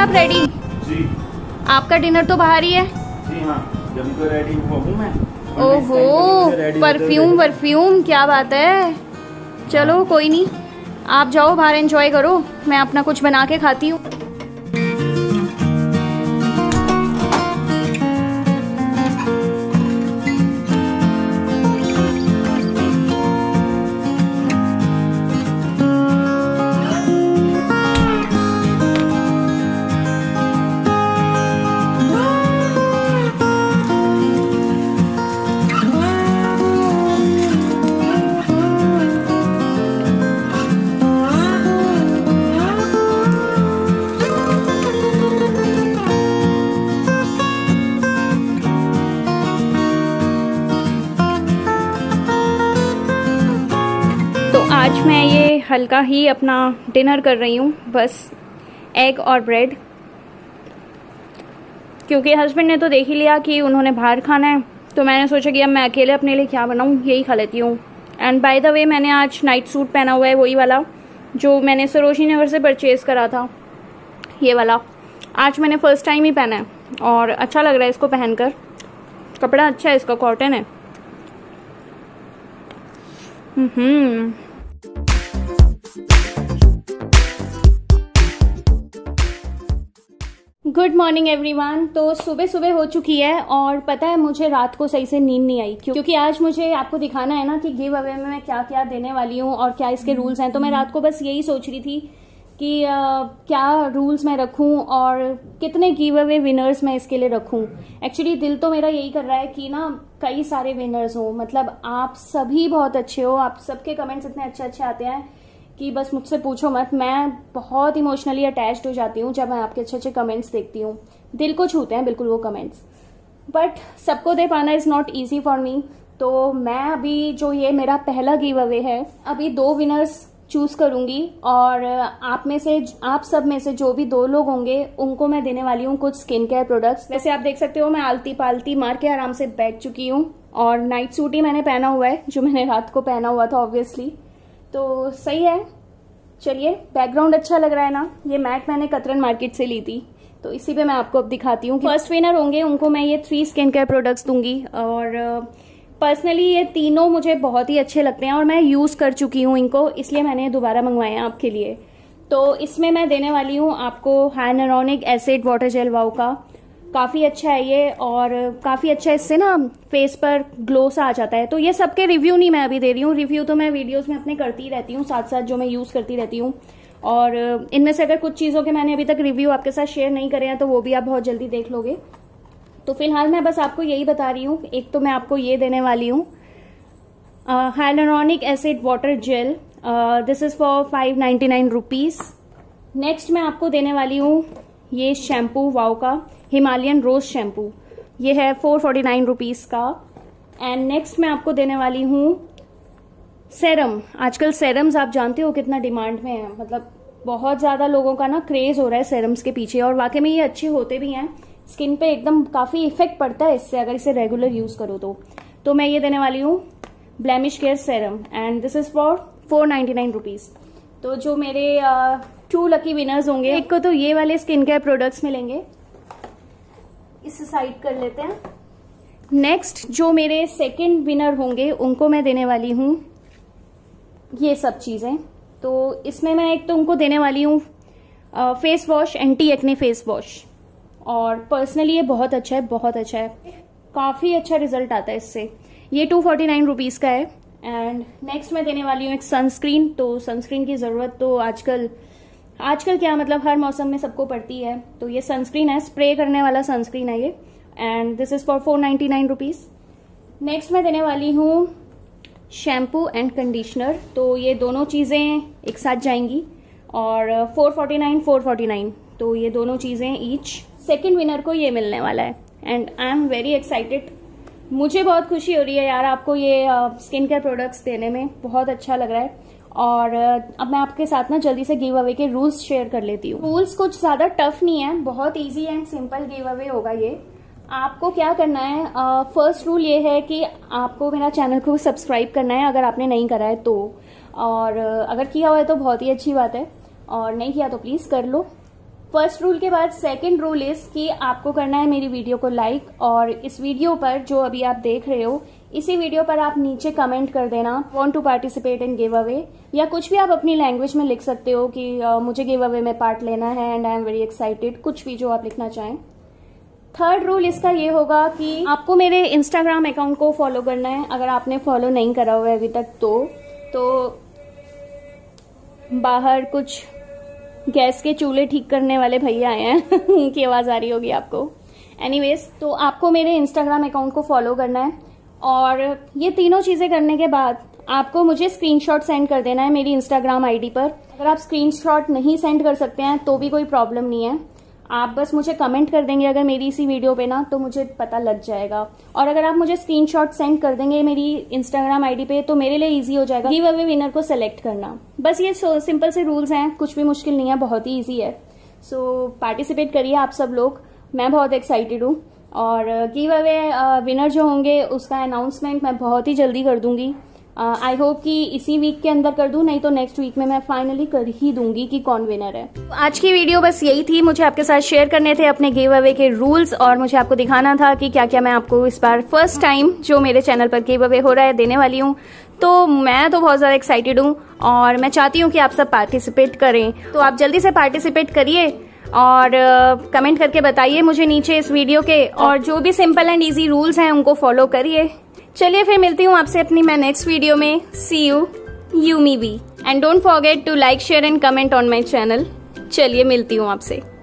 आप रेडी? जी। आपका डिनर तो बाहर ही है। जी हाँ, जब तो रेडी हूँ मैं। ओहो, परफ्यूम क्या बात है। चलो कोई नहीं, आप जाओ बाहर एंजॉय करो, मैं अपना कुछ बना के खाती हूँ। आज मैं ये हल्का ही अपना डिनर कर रही हूँ, बस एग और ब्रेड, क्योंकि हस्बैंड ने तो देख ही लिया कि उन्होंने बाहर खाना है, तो मैंने सोचा कि अब मैं अकेले अपने लिए क्या बनाऊँ, यही खा लेती हूँ। एंड बाय द वे मैंने आज नाइट सूट पहना हुआ है, वही वाला जो मैंने सरोजनी नगर से परचेज़ करा था, ये वाला आज मैंने फर्स्ट टाइम ही पहना है और अच्छा लग रहा है इसको पहनकर। कपड़ा अच्छा है इसका, कॉटन है। Good morning everyone. तो सुबह सुबह हो चुकी है और पता है मुझे रात को सही से नींद नहीं आई, क्योंकि आज मुझे आपको दिखाना है ना कि गिव अवे में मैं क्या क्या देने वाली हूँ और क्या इसके रूल्स हैं। तो मैं रात को बस यही सोच रही थी कि क्या रूल्स मैं रखूं और कितने गिव अवे विनर्स मैं इसके लिए रखूं। एक्चुअली दिल तो मेरा यही कर रहा है कि ना कई सारे विनर्स हो, मतलब आप सभी बहुत अच्छे हो, आप सबके कमेंट्स इतने अच्छे अच्छे आते हैं कि बस मुझसे पूछो मत। मैं बहुत इमोशनली अटैच्ड हो जाती हूँ जब मैं आपके अच्छे अच्छे कमेंट्स देखती हूँ, दिल को छूते हैं बिल्कुल वो कमेंट्स। बट सबको दे पाना is not easy for me. तो मैं अभी जो ये मेरा पहला गिव अवे है, अभी 2 विनर्स चूज करूंगी और आप सब में से जो भी 2 लोग होंगे उनको मैं देने वाली हूँ कुछ स्किन केयर प्रोडक्ट्स। वैसे आप देख सकते हो मैं आलती पालती मार के आराम से बैठ चुकी हूँ और नाइट सूट ही मैंने पहना हुआ है जो मैंने रात को पहना हुआ था ऑब्वियसली, तो सही है। चलिए, बैकग्राउंड अच्छा लग रहा है ना। ये मैट मैंने कतरन मार्केट से ली थी, तो इसी पे मैं आपको अब दिखाती हूँ। फर्स्ट विनर होंगे उनको मैं ये 3 स्किन केयर प्रोडक्ट्स दूंगी और पर्सनली ये तीनों मुझे बहुत ही अच्छे लगते हैं और मैं यूज कर चुकी हूँ इनको, इसलिए मैंने दोबारा मंगवाए हैं आपके लिए। तो इसमें मैं देने वाली हूँ आपको hyaluronic acid water gel wow का। काफी अच्छा है ये और काफी अच्छा, इससे ना फेस पर ग्लो सा आ जाता है। तो ये सबके रिव्यू नहीं मैं अभी दे रही हूँ, रिव्यू तो मैं वीडियोस में अपने करती ही रहती हूँ साथ साथ जो मैं यूज करती रहती हूँ। और इनमें से अगर कुछ चीजों के मैंने अभी तक रिव्यू आपके साथ शेयर नहीं करे हैं तो वो भी आप बहुत जल्दी देख लोगे। तो फिलहाल मैं बस आपको यही बता रही हूँ। एक तो मैं आपको ये देने वाली हूँ hyaluronic acid water gel, this is for 599 rupees. Next मैं आपको देने वाली हूँ ये शैम्पू वाओ का, हिमालयन रोज शैम्पू, ये है 449 रुपीज का। एंड नेक्स्ट मैं आपको देने वाली हूँ सेरम। आजकल सेरम्स आप जानते हो कितना डिमांड में है, मतलब बहुत ज्यादा लोगों का ना क्रेज हो रहा है सेरम्स के पीछे और वाकई में ये अच्छे होते भी हैं, स्किन पे एकदम काफी इफेक्ट पड़ता है इससे अगर इसे रेगुलर यूज करो तो मैं ये देने वाली हूँ blemish care serum and this is for 499 rupees. तो जो मेरे 2 लकी विनर्स होंगे, एक को तो ये वाले स्किन केयर प्रोडक्ट्स मिलेंगे, इसे साइड कर लेते हैं। नेक्स्ट जो मेरे सेकंड विनर होंगे उनको मैं देने वाली हूँ ये सब चीजें। तो इसमें मैं एक तो उनको देने वाली हूँ face wash, anti acne face wash, और पर्सनली ये बहुत अच्छा है, बहुत अच्छा है, काफी अच्छा रिजल्ट आता है इससे। ये 249 रुपीज का है। एंड नेक्स्ट मैं देने वाली हूँ एक सनस्क्रीन। तो सनस्क्रीन की जरूरत तो आजकल क्या मतलब हर मौसम में सबको पड़ती है, तो ये सनस्क्रीन है, स्प्रे करने वाला सनस्क्रीन है ये, and this is for 499 rupees. Next मैं देने वाली हूँ शैम्पू एंड कंडीशनर। तो ये दोनों चीजें एक साथ जाएंगी और 449, तो ये दोनों चीजें ईच। सेकेंड विनर को ये मिलने वाला है and I am very excited. मुझे बहुत खुशी हो रही है यार आपको ये स्किन केयर प्रोडक्ट्स देने में, बहुत अच्छा लग रहा है। और अब मैं आपके साथ ना जल्दी से गिव अवे के रूल्स शेयर कर लेती हूँ। रूल्स कुछ ज्यादा टफ नहीं है, बहुत easy and simple giveaway होगा ये। आपको क्या करना है, फर्स्ट रूल ये है कि आपको मेरा चैनल को सब्सक्राइब करना है अगर आपने नहीं करा है तो, और अगर किया हुआ है तो बहुत ही अच्छी बात है, और नहीं किया तो प्लीज कर लो। फर्स्ट रूल के बाद सेकंड रूल इज कि आपको करना है मेरी वीडियो को लाइक, और इस वीडियो पर जो अभी आप देख रहे हो इसी वीडियो पर आप नीचे कमेंट कर देना want to participate in giveaway, या कुछ भी आप अपनी लैंग्वेज में लिख सकते हो कि मुझे गिव अवे में पार्ट लेना है and I am very excited, कुछ भी जो आप लिखना चाहें। थर्ड रूल इसका ये होगा कि आपको मेरे इंस्टाग्राम अकाउंट को फॉलो करना है। अगर आपने फॉलो नहीं करा हुआ है अभी तक तो बाहर कुछ गैस के चूल्हे ठीक करने वाले भैया आए हैं उनकी आवाज आ रही होगी आपको। एनीवेज, तो आपको मेरे इंस्टाग्राम अकाउंट को फॉलो करना है, और ये तीनों चीजें करने के बाद आपको मुझे स्क्रीनशॉट सेंड कर देना है मेरी इंस्टाग्राम आईडी पर। अगर आप स्क्रीनशॉट नहीं सेंड कर सकते हैं तो भी कोई प्रॉब्लम नहीं है, आप बस मुझे कमेंट कर देंगे अगर मेरी इसी वीडियो पे ना, तो मुझे पता लग जाएगा। और अगर आप मुझे स्क्रीनशॉट सेंड कर देंगे मेरी इंस्टाग्राम आईडी पे तो मेरे लिए इजी हो जाएगा गिव अवे विनर को सेलेक्ट करना। बस ये सिंपल से रूल्स हैं, कुछ भी मुश्किल नहीं है, बहुत ही ईजी है। सो पार्टिसिपेट करिए आप सब लोग, मैं बहुत एक्साइटेड हूँ। और गिव अवे विनर जो होंगे उसका अनाउंसमेंट मैं बहुत ही जल्दी कर दूंगी। आई होप कि इसी वीक के अंदर कर दूं, नहीं तो नेक्स्ट वीक में मैं फाइनली कर ही दूंगी कि कौन विनर है। तो आज की वीडियो बस यही थी, मुझे आपके साथ शेयर करने थे अपने गिव अवे के रूल्स, और मुझे आपको दिखाना था कि क्या क्या मैं आपको इस बार फर्स्ट टाइम जो मेरे चैनल पर गिव अवे हो रहा है देने वाली हूँ। तो मैं तो बहुत ज्यादा एक्साइटेड हूँ और मैं चाहती हूँ कि आप सब पार्टिसिपेट करें, तो आप जल्दी से पार्टिसिपेट करिए और कमेंट करके बताइए मुझे नीचे इस वीडियो के, और जो भी सिंपल एंड इजी रूल्स हैं उनको फॉलो करिए। चलिए फिर मिलती हूँ आपसे अपनी मैं नेक्स्ट वीडियो में। See you, you me be, and don't forget to like, share and comment on my channel. चलिए मिलती हूँ आपसे।